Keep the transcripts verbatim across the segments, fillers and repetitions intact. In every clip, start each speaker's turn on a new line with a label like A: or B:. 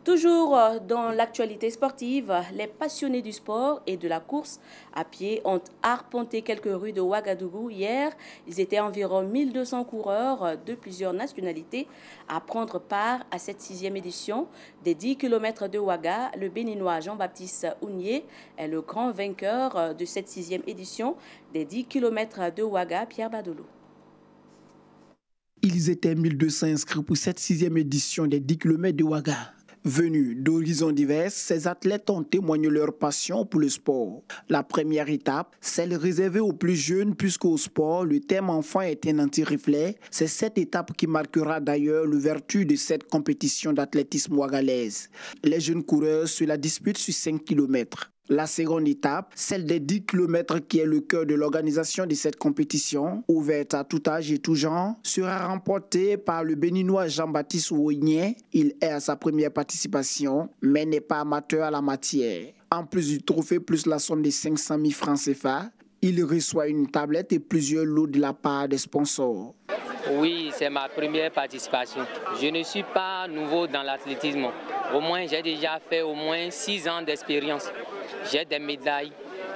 A: Toujours dans l'actualité sportive, les passionnés du sport et de la course à pied ont arpenté quelques rues de Ouagadougou hier. Ils étaient environ mille deux cents coureurs de plusieurs nationalités à prendre part à cette sixième édition des dix kilomètres de Ouaga. Le Béninois Jean-Baptiste Ounier est le grand vainqueur de cette sixième édition des dix kilomètres de Ouaga, Pierre Badolo.
B: Ils étaient mille deux cents inscrits pour cette sixième édition des dix kilomètres de Ouaga. Venus d'horizons divers, ces athlètes ont témoigné leur passion pour le sport. La première étape, celle réservée aux plus jeunes, puisqu'au sport, le thème enfant est un anti-reflet. C'est cette étape qui marquera d'ailleurs l'ouverture de cette compétition d'athlétisme ouagalaise. Les jeunes coureurs se la disputent sur cinq kilomètres. La seconde étape, celle des dix kilomètres qui est le cœur de l'organisation de cette compétition, ouverte à tout âge et tout genre, sera remportée par le Béninois Jean-Baptiste Ounier. Il est à sa première participation, mais n'est pas amateur à la matière. En plus du trophée plus la somme de cinq cent mille francs C F A, il reçoit une tablette et plusieurs lots de la part des sponsors.
C: Oui, c'est ma première participation. Je ne suis pas nouveau dans l'athlétisme. Au moins, j'ai déjà fait au moins six ans d'expérience. J'ai des médailles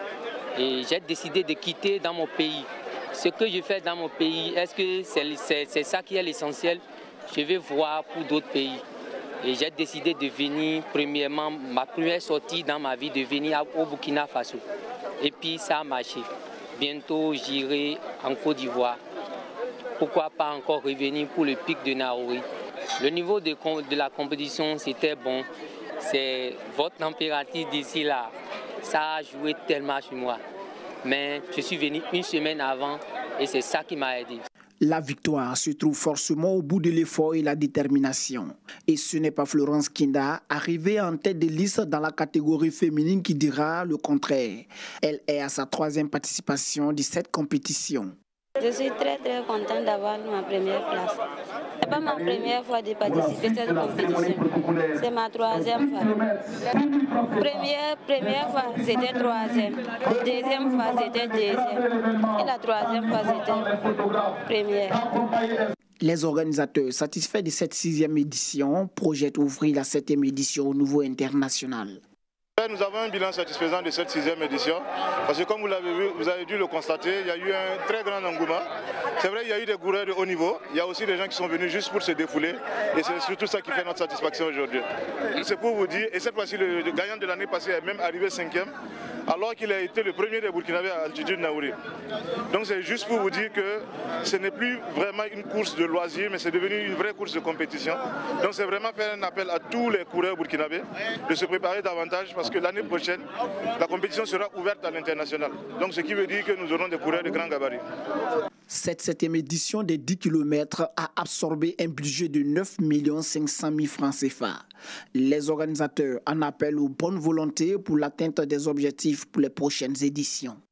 C: et j'ai décidé de quitter dans mon pays. Ce que je fais dans mon pays, est-ce que c'est ça qui est l'essentiel? Je vais voir pour d'autres pays. Et j'ai décidé de venir, premièrement, ma première sortie dans ma vie, de venir au Burkina Faso. Et puis ça a marché. Bientôt, j'irai en Côte d'Ivoire. Pourquoi pas encore revenir pour le pic de Naouri. Le niveau de, de la compétition, c'était bon. C'est votre température d'ici là. Ça a joué tellement sur moi. Mais je suis venu une semaine avant et c'est ça qui m'a aidé.
B: La victoire se trouve forcément au bout de l'effort et la détermination. Et ce n'est pas Florence Kinda, arrivée en tête de liste dans la catégorie féminine, qui dira le contraire. Elle est à sa troisième participation de cette compétition.
D: Je suis très très contente d'avoir ma première place. Ce n'est pas ma première fois de participer à cette compétition. C'est ma troisième fois. Première, première fois, c'était troisième. Deuxième fois, c'était deuxième. Et la troisième fois, c'était première.
B: Les organisateurs satisfaits de cette sixième édition projettent ouvrir la septième édition au niveau international.
E: Nous avons un bilan satisfaisant de cette sixième édition parce que comme vous l'avez vu, vous avez dû le constater, il y a eu un très grand engouement. C'est vrai, il y a eu des coureurs de haut niveau, il y a aussi des gens qui sont venus juste pour se défouler et c'est surtout ça qui fait notre satisfaction aujourd'hui. C'est pour vous dire, et cette fois-ci le, le gagnant de l'année passée est même arrivé cinquième alors qu'il a été le premier des Burkinabés à altitude Naouri. Donc c'est juste pour vous dire que ce n'est plus vraiment une course de loisir, mais c'est devenu une vraie course de compétition. Donc c'est vraiment faire un appel à tous les coureurs burkinabés de se préparer davantage parce que l'année prochaine, la compétition sera ouverte à l'international. Donc ce qui veut dire que nous aurons des coureurs de grand gabarit.
B: Cette septième édition des dix kilomètres a absorbé un budget de neuf millions cinq cent mille francs C F A. Les organisateurs en appellent aux bonnes volontés pour l'atteinte des objectifs pour les prochaines éditions.